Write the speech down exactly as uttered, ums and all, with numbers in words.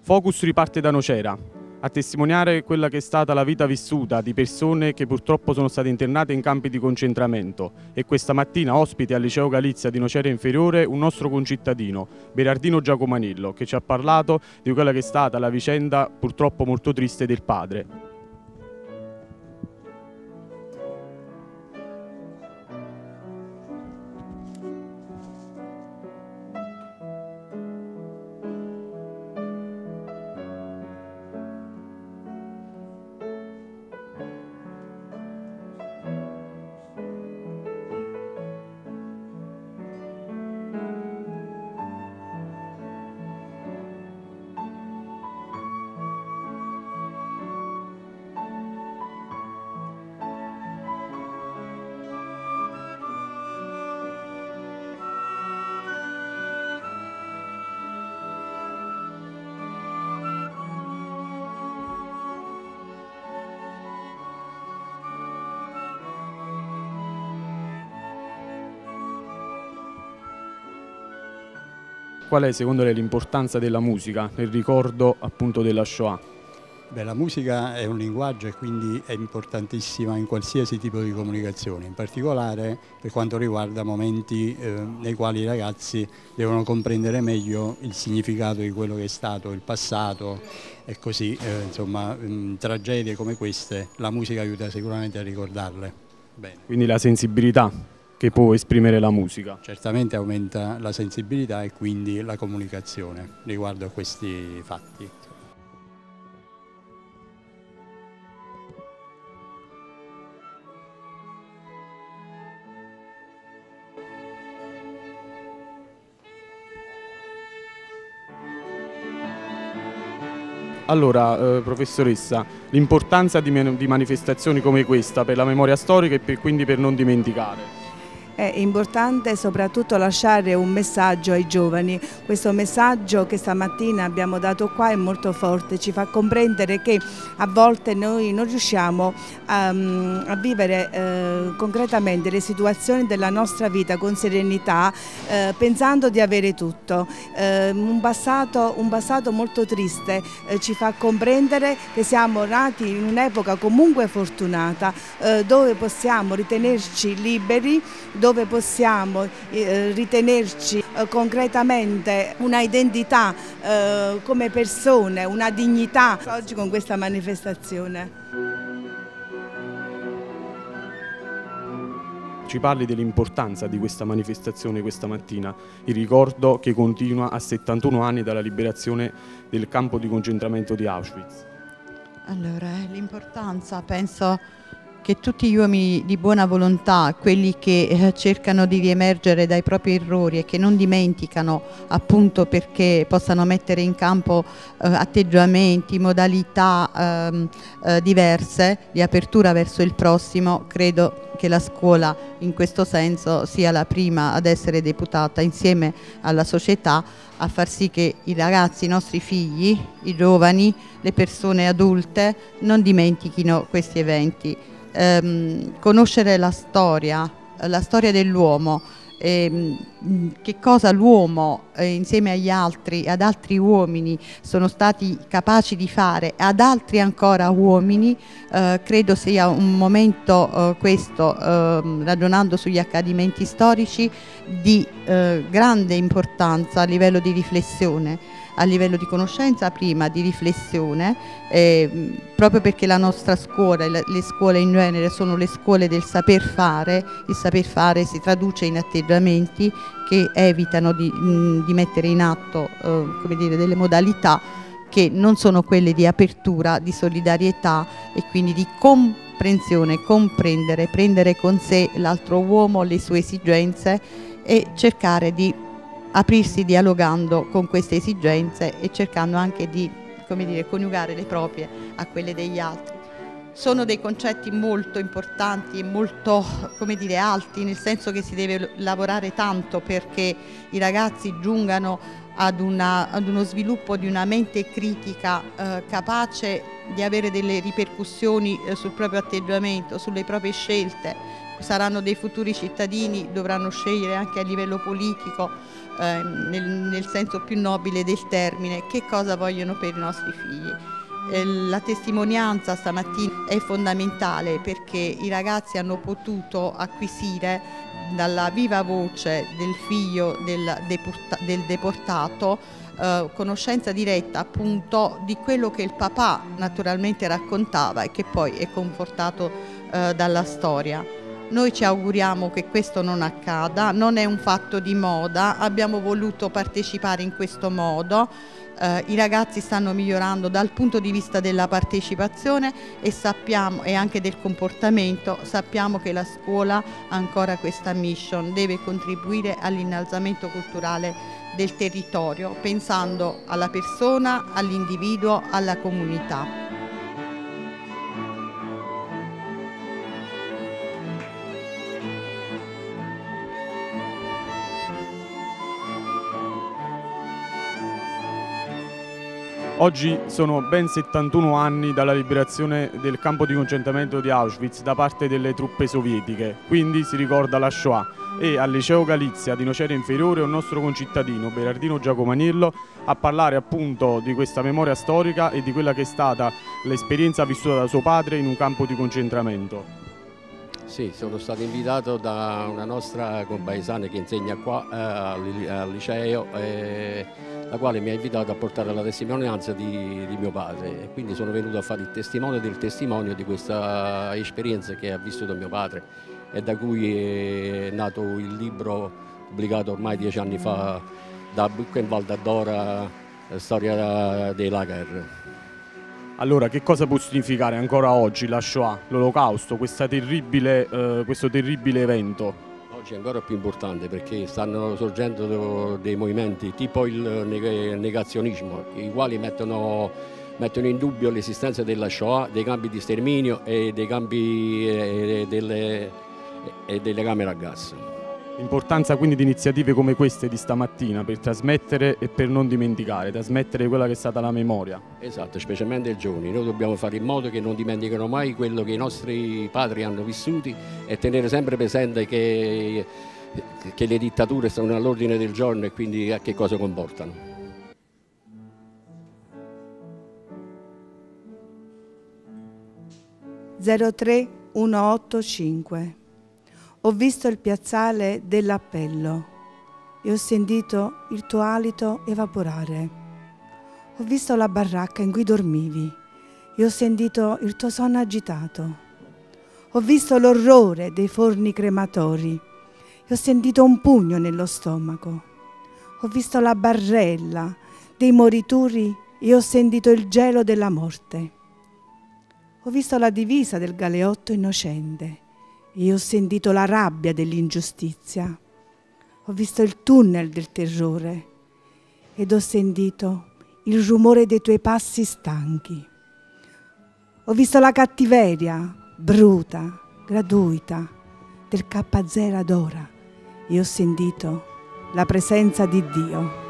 Focus riparte da Nocera, a testimoniare quella che è stata la vita vissuta di persone che purtroppo sono state internate in campi di concentramento, e questa mattina ospite al Liceo Galizia di Nocera Inferiore un nostro concittadino, Berardino Giacomanillo, che ci ha parlato di quella che è stata la vicenda purtroppo molto triste del padre. Qual è secondo lei l'importanza della musica nel ricordo appunto della Shoah? Beh, la musica è un linguaggio e quindi è importantissima in qualsiasi tipo di comunicazione, in particolare per quanto riguarda momenti eh, nei quali i ragazzi devono comprendere meglio il significato di quello che è stato il passato, e così eh, insomma in tragedie come queste la musica aiuta sicuramente a ricordarle bene. Quindi la sensibilità che può esprimere la musica. Certamente aumenta la sensibilità e quindi la comunicazione riguardo a questi fatti. Allora, eh, professoressa, l'importanza di, di manifestazioni come questa per la memoria storica e per, quindi per non dimenticare. È importante soprattutto lasciare un messaggio ai giovani. Questo messaggio che stamattina abbiamo dato qua è molto forte, ci fa comprendere che a volte noi non riusciamo a, a vivere eh, concretamente le situazioni della nostra vita con serenità, eh, pensando di avere tutto. Eh, un, passato, un passato molto triste eh, ci fa comprendere che siamo nati in un'epoca comunque fortunata, eh, dove possiamo ritenerci liberi, dove possiamo eh, ritenerci eh, concretamente una identità eh, come persone, una dignità. Oggi con questa manifestazione. Ci parli dell'importanza di questa manifestazione questa mattina, il ricordo che continua a settantuno anni dalla liberazione del campo di concentramento di Auschwitz. Allora, l'importanza penso che tutti gli uomini di buona volontà, quelli che eh, cercano di riemergere dai propri errori e che non dimenticano, appunto perché possano mettere in campo eh, atteggiamenti, modalità ehm, eh, diverse di apertura verso il prossimo, credo che la scuola in questo senso sia la prima ad essere deputata insieme alla società a far sì che i ragazzi, i nostri figli, i giovani, le persone adulte non dimentichino questi eventi. Ehm, conoscere la storia, la storia dell'uomo, ehm, che cosa l'uomo eh, insieme agli altri, ad altri uomini sono stati capaci di fare, ad altri ancora uomini, eh, credo sia un momento eh, questo, eh, ragionando sugli accadimenti storici, di eh, grande importanza a livello di riflessione, a livello di conoscenza prima, di riflessione, eh, proprio perché la nostra scuola, le, le scuole in genere sono le scuole del saper fare. Il saper fare si traduce in atteggiamenti che evitano di, mh, di mettere in atto eh, come dire, delle modalità che non sono quelle di apertura, di solidarietà e quindi di comprensione, comprendere, prendere con sé l'altro uomo, le sue esigenze e cercare di aprirsi dialogando con queste esigenze e cercando anche di, come dire, coniugare le proprie a quelle degli altri. Sono dei concetti molto importanti e molto, come dire, alti, nel senso che si deve lavorare tanto perché i ragazzi giungano ad, una, ad uno sviluppo di una mente critica eh, capace di avere delle ripercussioni eh, sul proprio atteggiamento, sulle proprie scelte. Saranno dei futuri cittadini, dovranno scegliere anche a livello politico, eh, nel, nel senso più nobile del termine, che cosa vogliono per i nostri figli. Eh, la testimonianza stamattina è fondamentale perché i ragazzi hanno potuto acquisire dalla viva voce del figlio del, deporta, del deportato eh, conoscenza diretta appunto di quello che il papà naturalmente raccontava e che poi è confortato eh, dalla storia. Noi ci auguriamo che questo non accada, non è un fatto di moda, abbiamo voluto partecipare in questo modo, eh, i ragazzi stanno migliorando dal punto di vista della partecipazione e, sappiamo, e anche del comportamento, sappiamo che la scuola ha ancora questa mission, deve contribuire all'innalzamento culturale del territorio, pensando alla persona, all'individuo, alla comunità. Oggi sono ben settantuno anni dalla liberazione del campo di concentramento di Auschwitz da parte delle truppe sovietiche, quindi si ricorda la Shoah e al Liceo Galizia di Nocera Inferiore un nostro concittadino, Berardino Giacomaniello, a parlare appunto di questa memoria storica e di quella che è stata l'esperienza vissuta da suo padre in un campo di concentramento. Sì, sono stato invitato da una nostra compaesana che insegna qua eh, al liceo, eh, la quale mi ha invitato a portare la testimonianza di, di mio padre. E quindi sono venuto a fare il testimone del testimonio di questa esperienza che ha vissuto mio padre e da cui è nato il libro pubblicato ormai dieci anni fa da Buchenwald a Dora, Storia dei lager. Allora, che cosa può significare ancora oggi la Shoah, l'Olocausto, questa terribile, eh, questo terribile evento? Oggi è ancora più importante perché stanno sorgendo dei movimenti tipo il negazionismo, i quali mettono, mettono in dubbio l'esistenza della Shoah, dei campi di sterminio e dei campi e delle, e delle camere a gas. L'importanza quindi di iniziative come queste di stamattina per trasmettere e per non dimenticare, trasmettere quella che è stata la memoria. Esatto, specialmente ai giovani. Noi dobbiamo fare in modo che non dimenticano mai quello che i nostri padri hanno vissuto e tenere sempre presente che, che le dittature sono all'ordine del giorno e quindi a che cosa comportano. zero tre uno otto cinque. Ho visto il piazzale dell'appello e ho sentito il tuo alito evaporare. Ho visto la baracca in cui dormivi e ho sentito il tuo sonno agitato. Ho visto l'orrore dei forni crematori e ho sentito un pugno nello stomaco. Ho visto la barella dei morituri e ho sentito il gelo della morte. Ho visto la divisa del galeotto innocente e ho sentito la rabbia dell'ingiustizia. Ho visto il tunnel del terrore ed ho sentito il rumore dei tuoi passi stanchi. Ho visto la cattiveria bruta, gratuita del K zero ad ora e ho sentito la presenza di Dio.